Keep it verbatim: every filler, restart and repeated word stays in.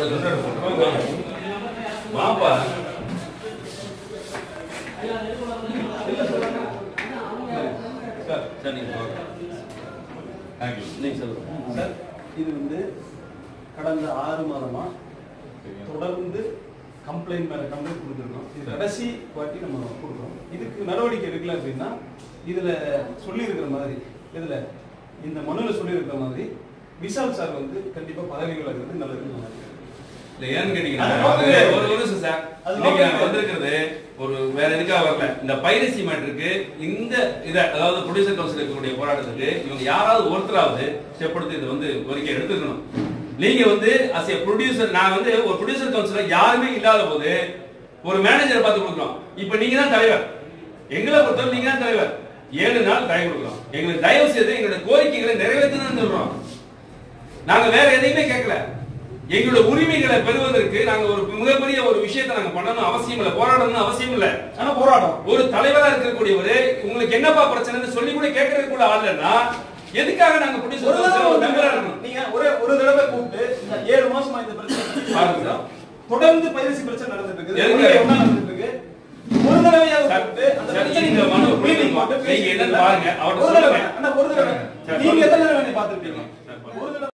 வாப்பா சார் நீங்க நீங்க சொல்லுங்க சார். இது வந்து கடந்த ஆறு மாதமா தொடர்ந்து கம்ப்ளைண்ட் மேல கம்ப்ளைண்ட் கொடுத்துருக்கோம். இது கடைசி வாட்டி நம்ம கொடுக்குறோம். இதுக்கு நடவடிக்கை எடுக்கல அப்படின்னா இதுல சொல்லி இருக்கிற மாதிரி இதுல இந்த மனுவில் சொல்லி இருக்கிற மாதிரி விஷால் சார் வந்து கண்டிப்பா பதவி விலகுறது நல்லது. இல்ல ஏன்னு கேட்டீங்கன்னா ஒரு ஒரு நிமிஷம் சார், இன்னைக்கு நாங்க வந்திருக்கிறது ஒரு வேற எதுக்காக வரல. இந்த பைரசி மேட்டருக்கு இந்த இதை அதாவது ப்ரொடியூசர் கவுன்சில் இருக்கக்கூடிய போராட்டத்துக்கு இவங்க யாராவது ஒருத்தராவது ஸ்டெப் எடுத்து இதை வந்து கோரிக்கை எடுத்துக்கணும். நீங்க வந்து அஸ் ஏ ப்ரொடியூசர், நான் வந்து ஒரு ப்ரொடியூசர் கவுன்சிலர் யாருமே இல்லாத போது ஒரு மேனேஜரை பார்த்து கொடுக்குறோம். இப்ப நீங்க தான் தலைவர், எங்களை பொறுத்தவரை நீங்க தான் தலைவர். ஏழு நாள் டைம் கொடுக்குறோம். எங்களுக்கு தயவு செய்து எங்களுடைய கோரிக்கைகளை நிறைவேற்றணும்னு சொல்றோம். நாங்க வேற எதையுமே கேட்கல. எங்களுடைய உரிமைகளை பெறுவதற்கு நாங்க ஒரு மிகப்பெரிய ஒரு விஷயத்தை நாங்க பண்ணணும் அவசியம் இல்ல, போராடணும்னு அவசியம் இல்ல. ஆனா போராட்டம் ஒரு தலைவரா இருக்கக்கூடியவரு உங்களுக்கு என்னப்பா பிரச்சனைன்னு சொல்லி கூட கேட்கறது கூட ஆள் இல்லைன்னா எதுக்காக நாங்க மெம்பரா இருக்கணும்? நீங்க ஒரே ஒரு தடவை கூப்பிட்டு ஏழு மாசமா இந்த பிரச்சனை தொடர்ந்து பைரசி பிரச்சனை நடந்துட்டு இருக்கு. நடந்துட்டு இருக்கு. ஒரு தடவையாவது கூப்பிட்டு அந்த பிரச்சனை மனு நீங்க என்னன்னு பாருங்க. அவர் ஒரு தடவை நீங்க எத்தனை தடவை பாத்துருப்பீங்க? ஒரு தடவை